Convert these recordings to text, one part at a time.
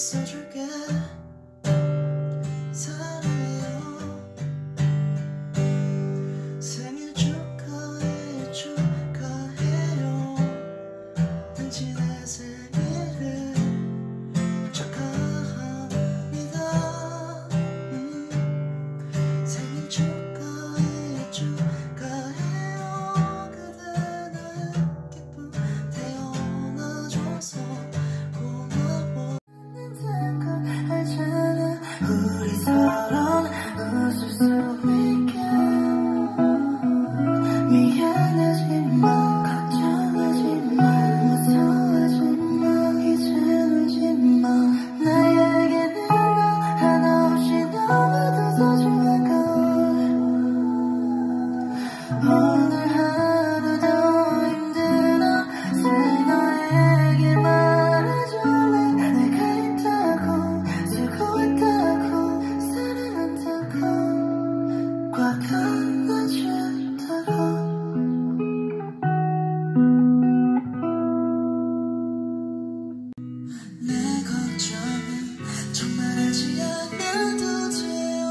써줄게 사랑해요. 생일 축하해 축하해요. 당신의 생일을 축하합니다. 생일 축하해 축하해요. 그대 나의 기쁨 태어나줘서 고마워. 알잖아 우리 서로 웃을 수 있게. 미안하지만 걱정하지마 무서워하지마 이제 울지마. 나에게는 너 하나 없이 너무도 소중한 걸. 오늘 하루도 힘들어 너에게 말해줄래. 내가 있다고 쓰고 있다고 사랑한다고 꽉 안아준다고. 내 걱정은 정말 하지 않아도 돼요.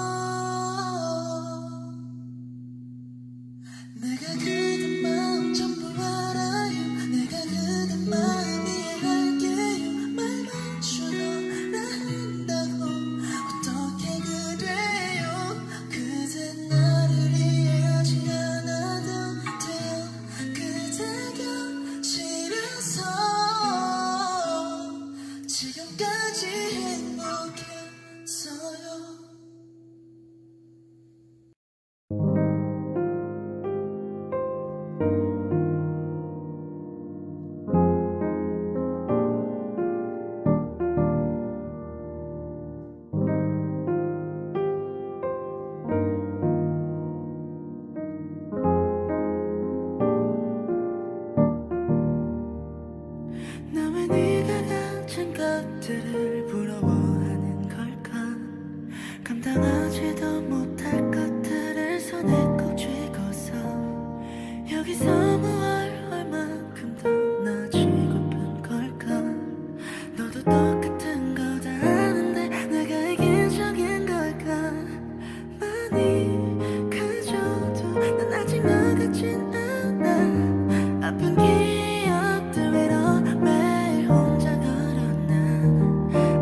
내가 그대 마음 전부 알아요. 내가 그대 마음 이해할게요. 말만 줄여라 한다고 어떻게 그래요. 그대 나를 이해하지 않아도 돼요. 그대 곁이라서 지금까지 행복했어요. 나 왜 네가 가진 것들을 부러워하는 걸까. 감당하지도 못할 것들을 손에 꼭 쥐고서 여기서 무얼 얼만큼 더 나아지고픈 걸까. 너도 똑같은 거다 아는데 내가 이기적인 걸까. 많이 가져도 난 아직 너 같진 않아. 아픈 기억들 위로 매일 혼자 걸어나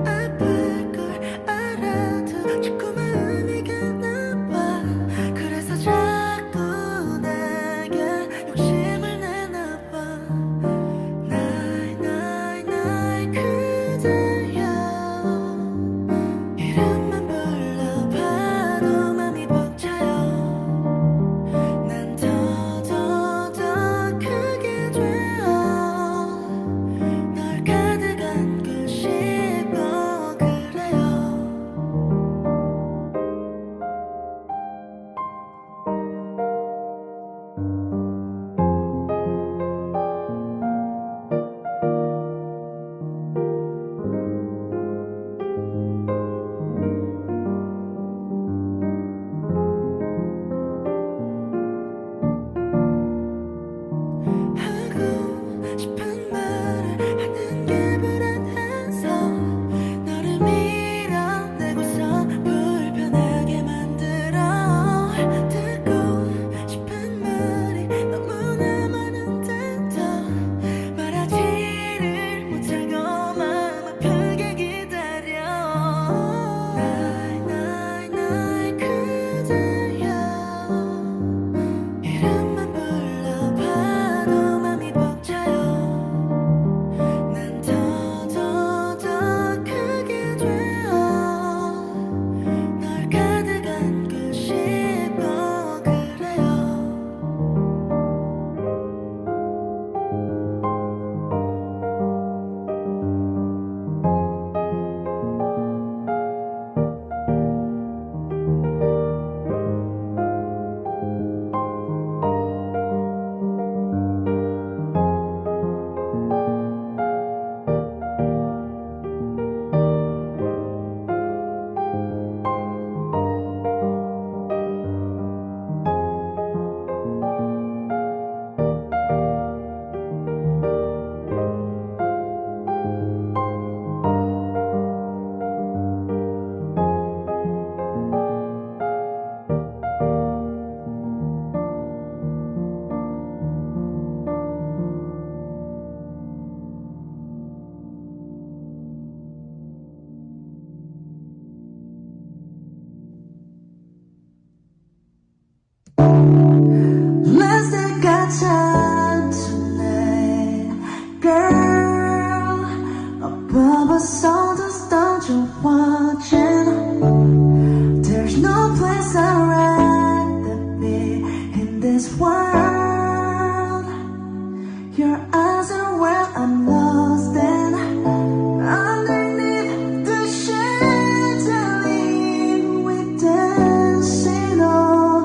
saw the stars you're watching. There's no place I'd rather be in this world. Your eyes are where I'm lost in. Underneath the chandelier, we dancing all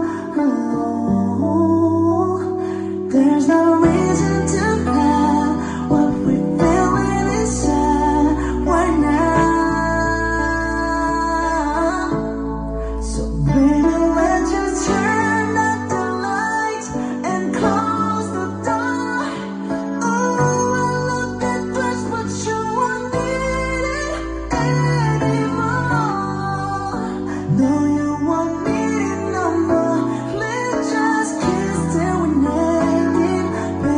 alone. There's no reason to hide what we feeling inside right now. So baby, let's just turn out the lights and close the door. Oh, I love that dress, but you won't need it anymore. No, you won't need it no more. Let's just kiss till we're naked, baby.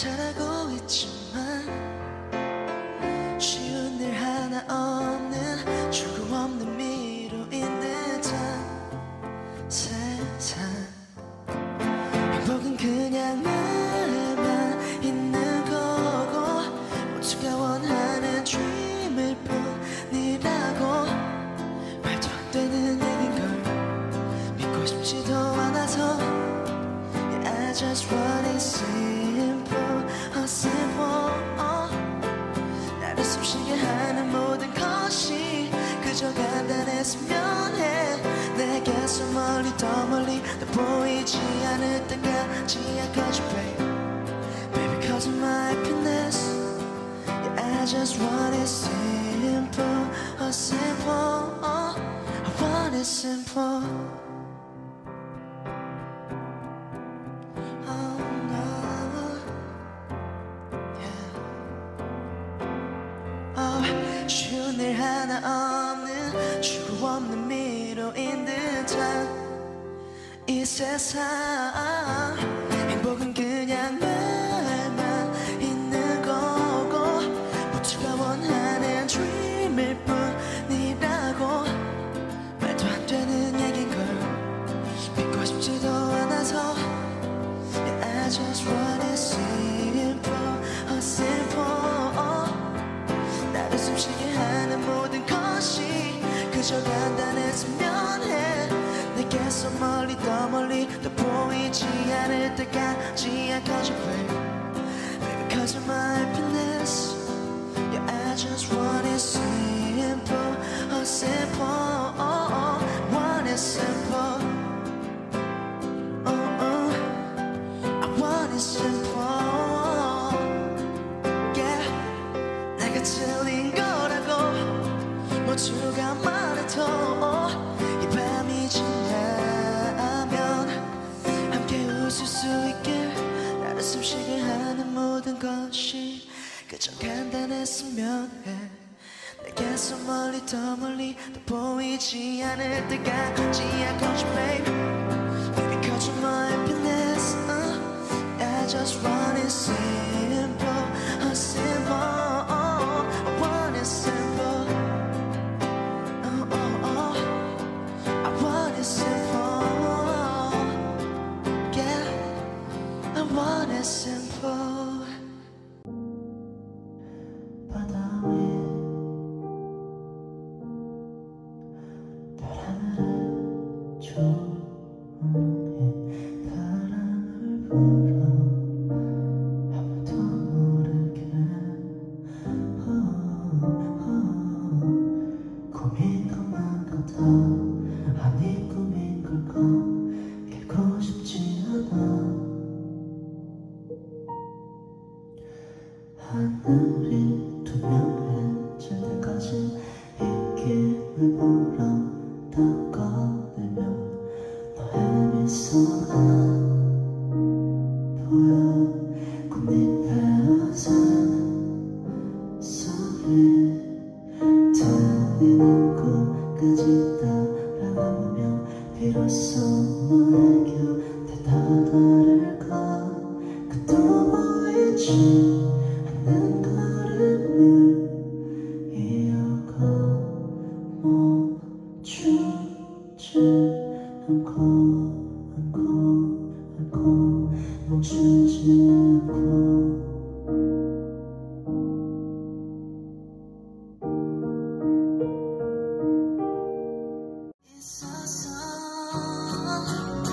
잘하고 있지만 쉬운 일 하나 없는 출구 없는 미로인 듯한 세상. 행복은 그냥 나만 있는 거고 모두가 원하는 dream일 뿐이라고. 말도 안 되는 얘긴걸 믿고 싶지도 않아서 Yeah, I just want it simple, simple. 나를 숨쉬게 하는 모든 것이 그저 간단했으면 해. 내게서 멀리 더 멀리 더 보이지 않을 때까지야. Cause you baby, cause of my happiness. Yeah, I just want it simple, simple. I want it simple. Oh no, yeah. Oh, 쉬운 일 하나 없는 출구 없는 미로인 듯한 이 세상. 행복은 그냥 말만 있는 거고 모두가 원하는 dream일 뿐이라고. 말도 안 되는 얘긴걸 믿고 싶지도 않아서 Yeah, I just want it simple, simple. 나를 숨쉬게 하는 모든 것이 그저 간단했으면 해. 내게서 멀리 더 멀리 더 보이지 않을 때까지야. Cause you baby, cause of my happiness. Yeah, I just want it simple, simple. Want it simple. I want it simple. Yeah, 내가 틀린 거라고 모두가 말해도 이 밤이 지나면 함께 웃을 수 있길. 나를 숨쉬게 하는 모든 것이 그저 간단했으면 해. 내게서 멀리 더 멀리 더 보이지 않을 때까지야. Cause you baby, cause of my happiness. I just want it simple, simple. I want it simple. I want it simple. Yeah, I want it simple. 바다 위에 별 하나를 조용히 바람을 불어 아무도 모르게. 꿈인 것만 같아. 아니 꿈인 걸까. 깨고 싶지 않아. 하늘이 투명해질 때까지 이 길을 보러 떠꺼내면 너의 미소가 보여. 꽃잎에 어자는 소리 들리는 곳까지 따라가 보면 비로소 너의 곁에 다다를까. 끝도 보이지 않는 걸음을 이어가 멈추지 않고 멈추지 않고. 있었어.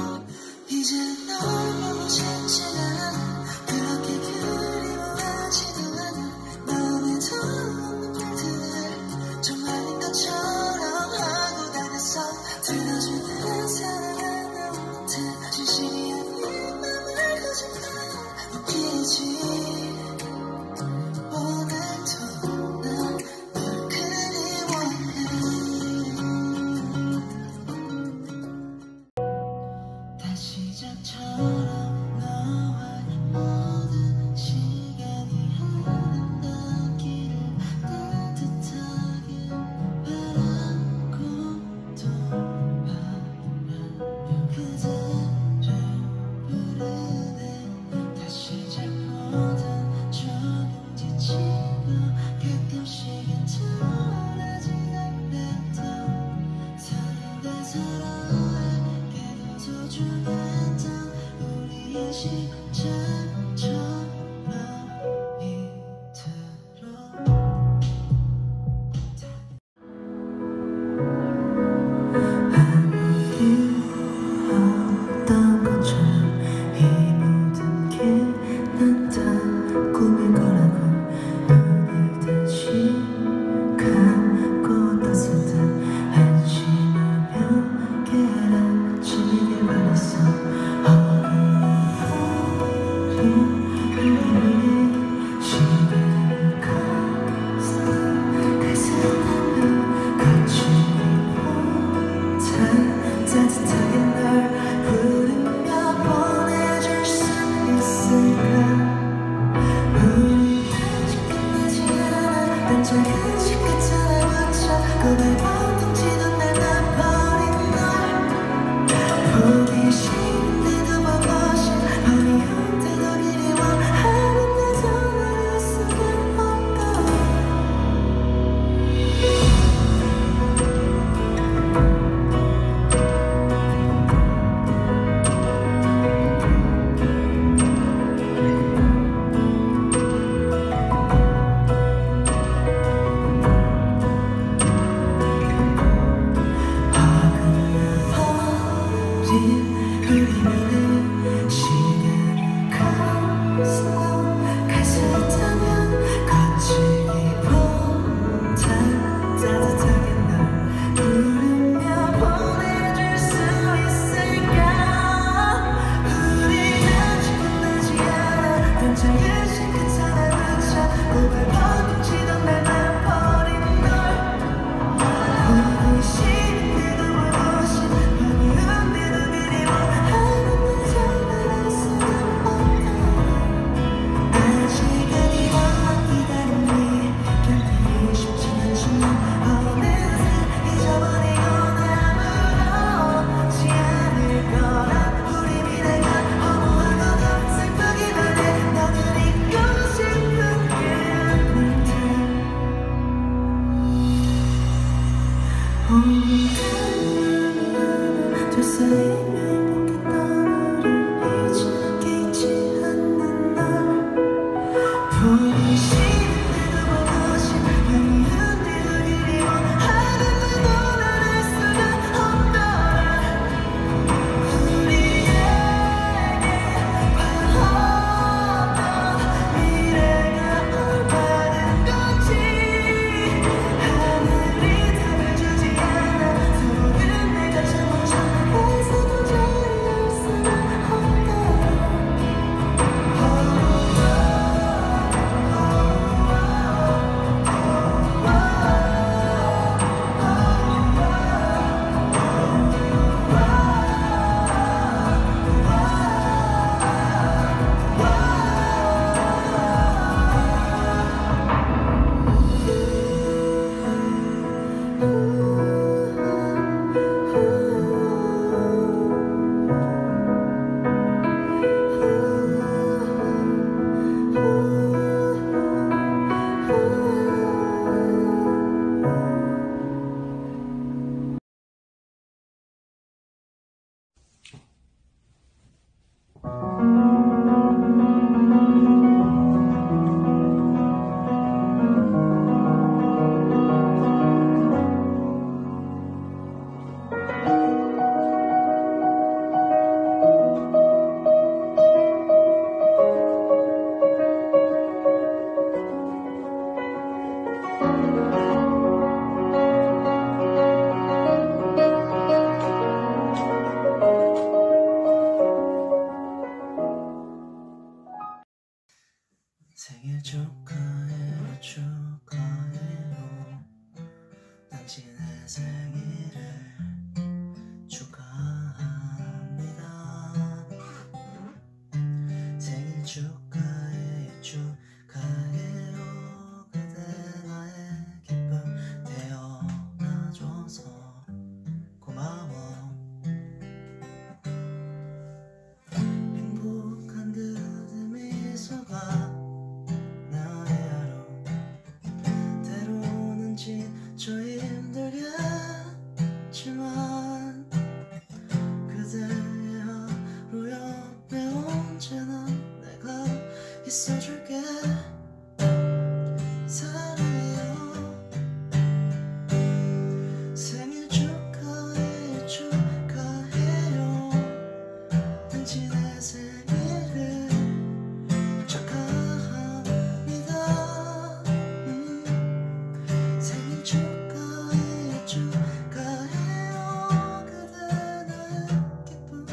생일 축하해요 축하해요 당신의 생일을 축하합니다 생일 축하해요 축하해요 그대 나의 기쁨 되어놔줘서 고마워 행복한 그대 미소가 저 힘들겠지만 그대의 하루 옆에 언제나 내가 있어줄게 사랑해요 생일 축하해요 축하해요 당신의 생일을 축하합니다 생일 축하해요 축하해요 그대 나의 기쁨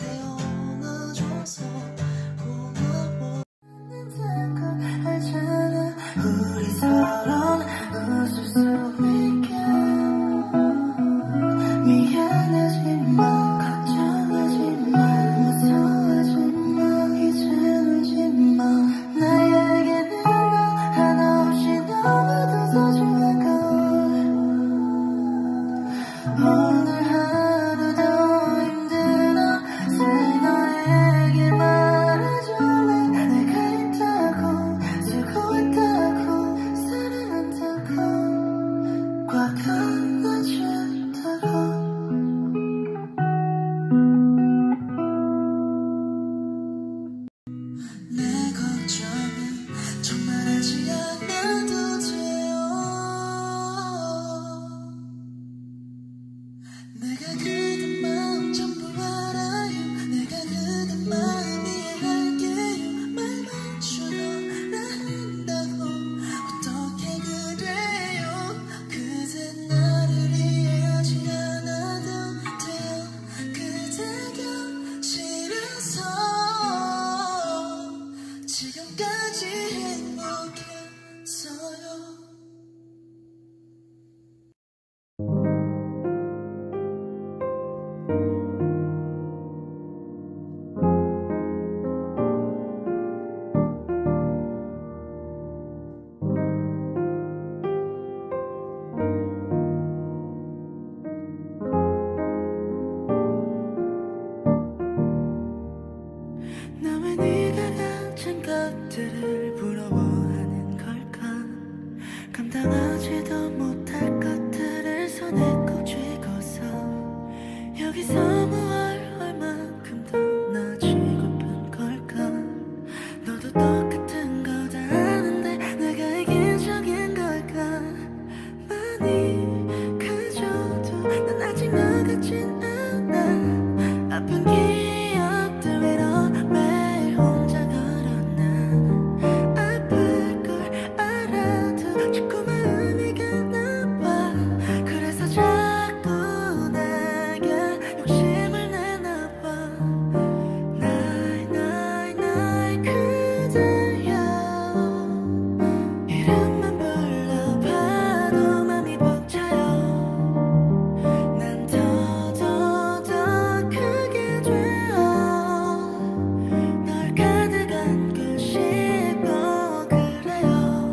태어나줘서 고마워 알잖아 우리 서로 웃을 수 있게 미안하지만 걱정하지마 무서워하지마 이제 울지마 나에게는 너 하나 없이 너무도 소중한 오늘 하루도 힘들어 새 너에게 말해줄래 내가 있다고 쓰고 있다고 사랑한다고 꽉 안아준다고 내 걱정은 정말 하지 않아도 돼요 같진 않아. 아픈 기억들 위로 매일 혼자 걸어. 난 아플 걸 알아도 자꾸 마음이 가나봐. 그래서 자꾸 내게 욕심을 내나봐. 날 그대여. 이름만 불러봐도 맘이 벅차요. 난 더 크게 돼요. 널 가득 안고 싶고 그래요.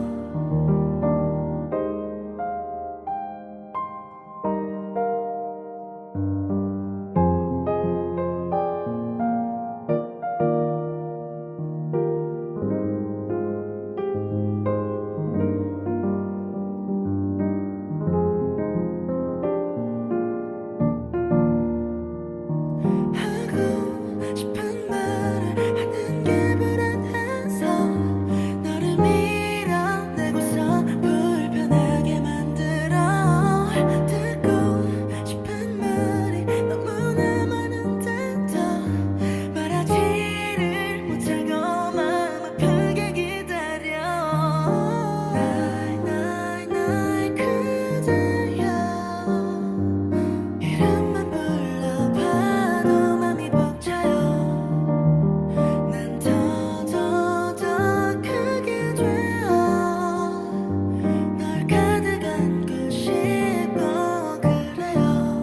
하고 싶은 말을 하는 게 불안해서 너를 밀어내고서 불편하게 만들어. 듣고 싶은 말이 너무나 많은데도 말하지를 못하고 마음 아프게 기다려. 날 그대여. 이름만 불러봐도 맘이 벅차요. 난 더 크게 돼요. 널 가득 안고 싶고 그래요.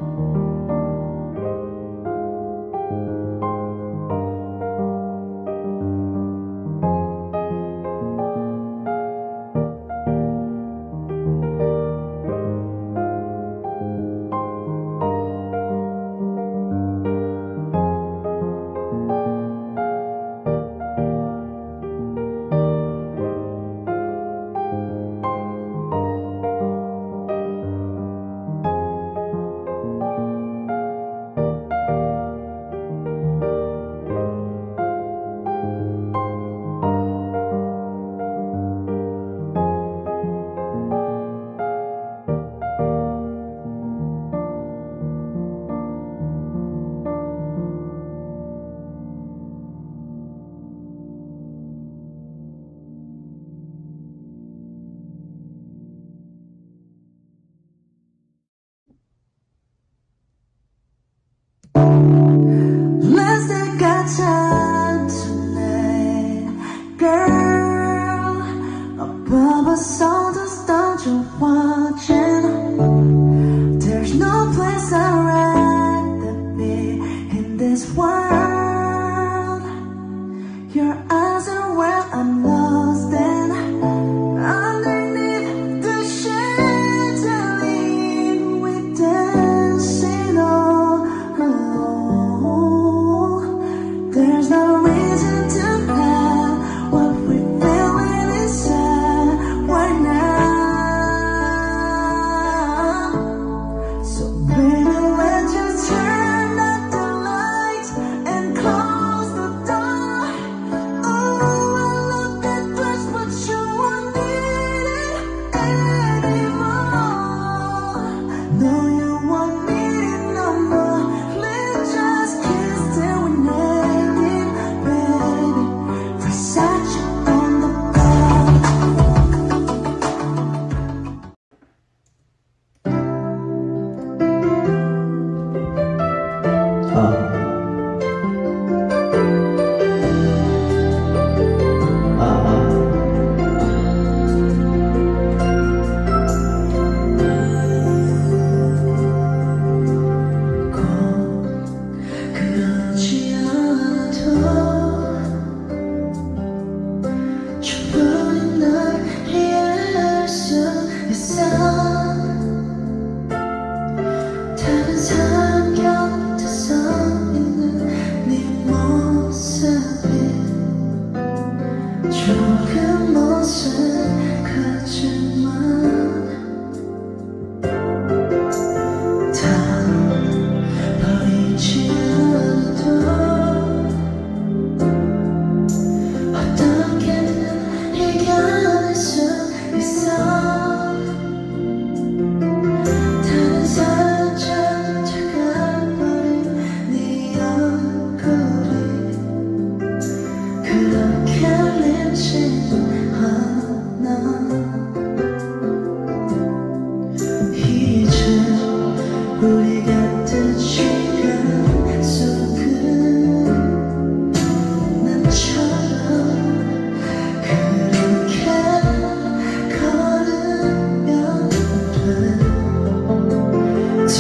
Let's take our time tonight, girl. Above us all the stars you're watching. There's no place I'd rather be in this world. Your eyes are where I'm lost in. Underneath the chandelier, we dancing all alone. There's no reason to hide what we're feeling inside right now. So baby, let's just turn up the lights and close the door. Oh, I love that dress, but you won't need it anymore. No, you won't need it no more. Let's just kiss till we're naked, baby. Versace on the floor.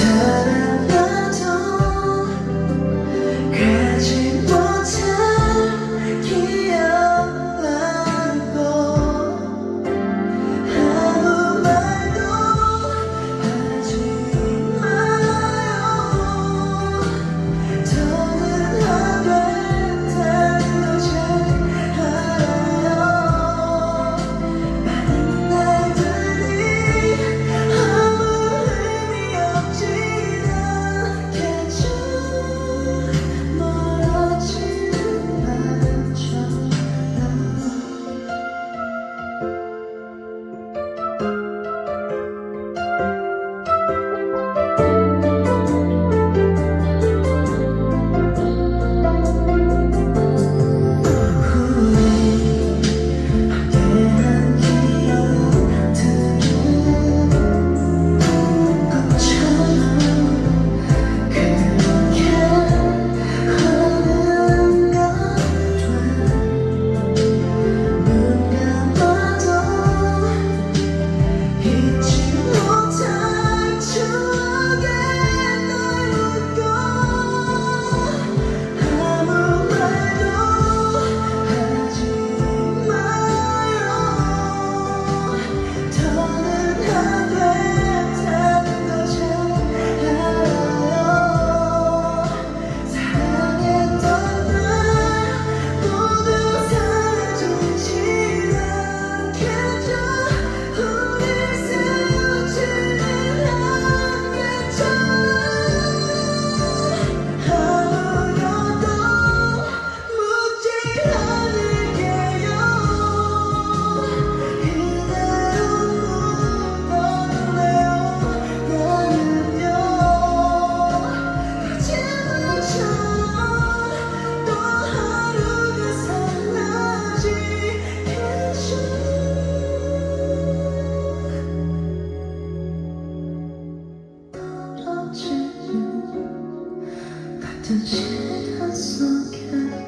같은 시간 속에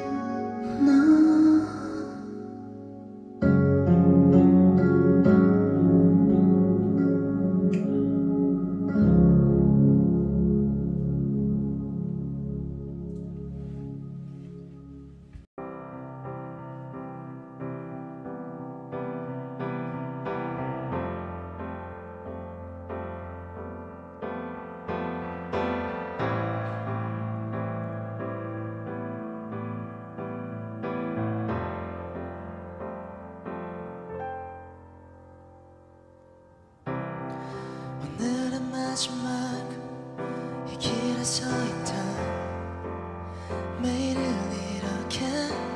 나 오늘은 마지막 이 길에 서 있다. 매일은 이렇게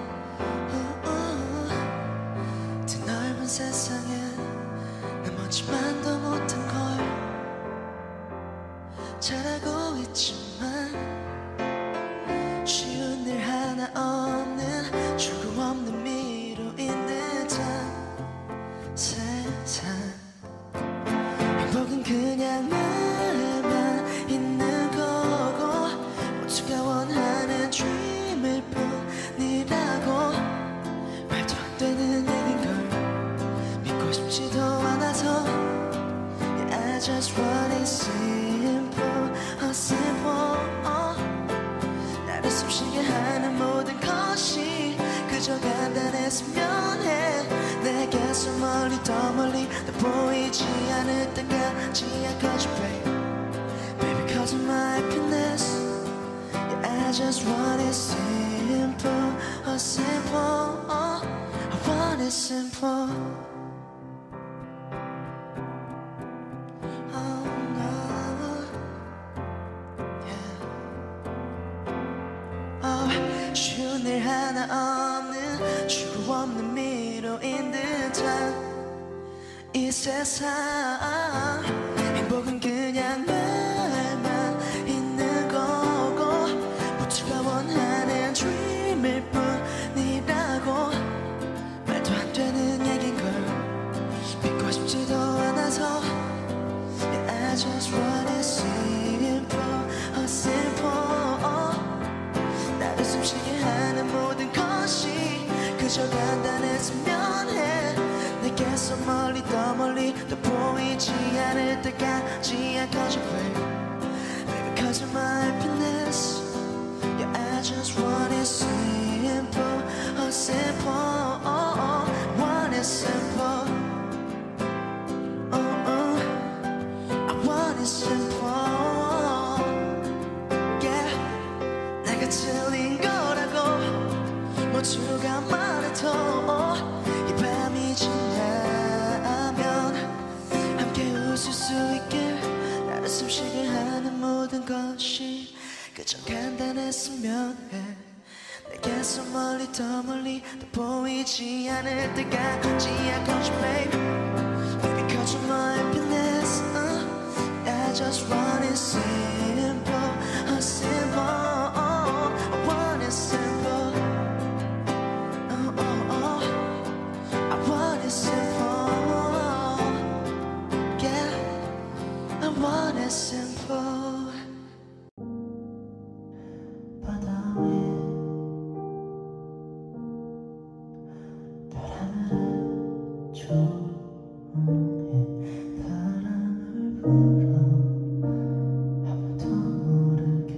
드넓은 세상에 나머지만도 못한 걸 잘 알고 있지만 쉬운 일 하나 없는 출구 없는 미로인 듯한 세상. 행복은 그냥 나만 있는 거고 모두가 원하는 dream일 뿐이라고. 말도 안 되는 얘긴걸 믿고 싶지도 않아서 yeah, I just want it simple, simple. 나를 숨쉬게 하는 모든 것이 그저 간단했으면 해. 내게서 멀리 더 멀리 더 보이지 않을 때까지 약해져 babe. Baby cause of my happiness yeah, I just want it simple, simple. I want it simple. Oh no yeah. Oh, 쉬운 일 하나 없는 출구 없는 미로인 듯한 이 세상. 행복은 그냥 나만 있는 거고 모두가 원하는 dream일 뿐이라고. 말도 안 되는 얘긴걸 믿고 싶지도 않아서 yeah, I just want it simple, simple. 나를 숨쉬게 하는 모든 것이 그저 간단했으면 해. 내게서 멀리 더 멀리 더 보이지 않을 때 because of my happiness. Yeah, I just want it simple, oh simple, want it simple. I want it simple. Yeah, 내가 틀린 거라고 모두가 말해도 이 밤이 지나면 함께 웃을 수 있길. 나를 숨쉬게 하는 모든 것이 그저 간단했으면 해. 내게서 멀리 더 멀리 더 보이지 않을 때까지 I got you babe. Baby cause you're my happiness. I just want it simple, simple. I want it simple. I want it simple. Yeah, I want it simple. 바다 위에 별 하늘에 조용히 바람을 불어 아무도 모르게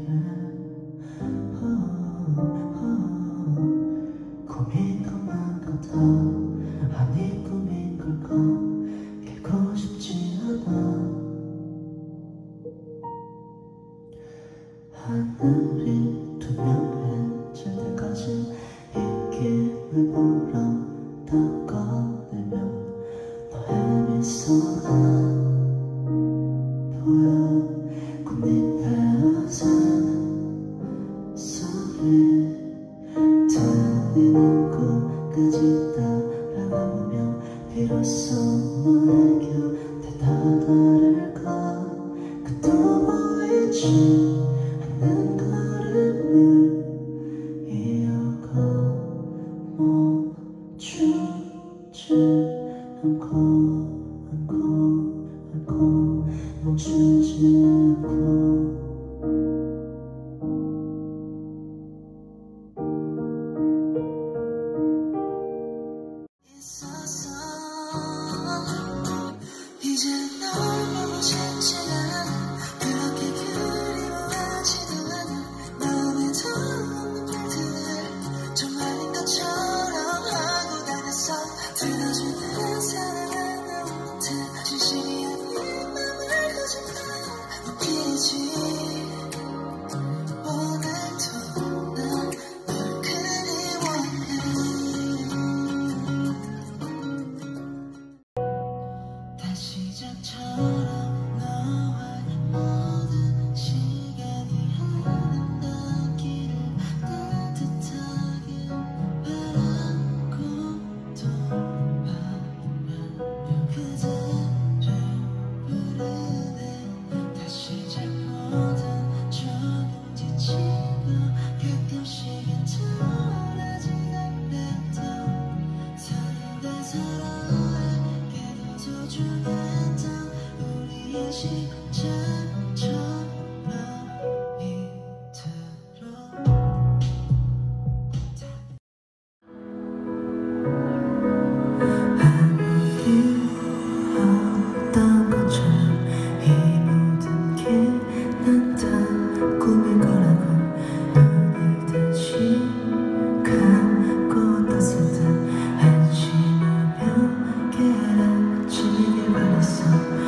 꿈인 것만 같아. 아니 꿈인 걸까 깨고 싶지 않아. 하늘이 투명해질 때까지 이 길을 보러 꺼내면 너의 미소가 보여. 꽃잎에 어자는 소리 들리는 곳까지 따라가 보면 비로소 너의 곁에 다다를까. 끝도 보이지 않는 걸음을 이어가 멈추지 않고 멈추지 않고. 이제 널 보고 싶지가 않아. 그렇게 그리워하지도 않아. 마음에도 없는 멘트들 정말인 것처럼 하고 다녔어. 들어주는 사랑은 없는데 진심이 아닌 맘을 거짓말 웃기지. 오늘도 난 널 그리워해. 다시 시작처럼 너와의 모든 시간이 아름답기를 따뜻하게 바라고 또 바라며 그대를 부르네. 다시 시작보다 조금 지치고 가끔씩은 돌아진 않아도 서로가 서로에게도 소중했던 우리의 시작처럼 이대로. 어떤 것처럼 이 모든 게 난 다 꿈일 거라고 눈을 다시 감고 떴을 때 안심하며 깨알아치길 바랬어.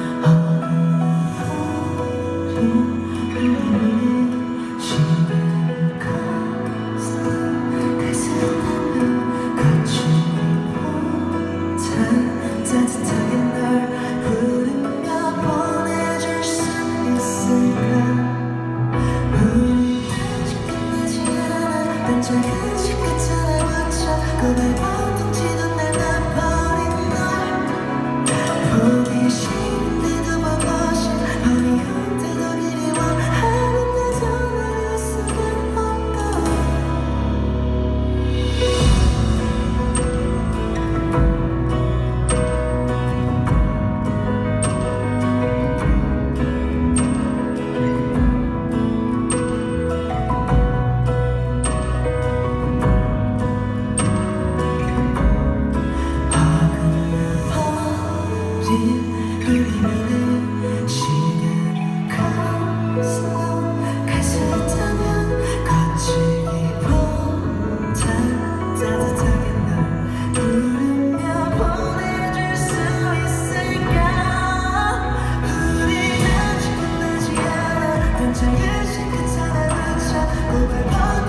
시간을 가서 가슴다면 거치지 못한 따뜻하게 널 부르며 보내줄 수 있을까. 우리 아직 끝나지 않아. 난 조금씩 끝을 붙여 고백 보통지도 날 놔버린 널 보기 싫은데도 보고 싶어. 미운데도 그리워하는데도 널 알 수가 없고. 자의식 그 산을 붙여 고백하는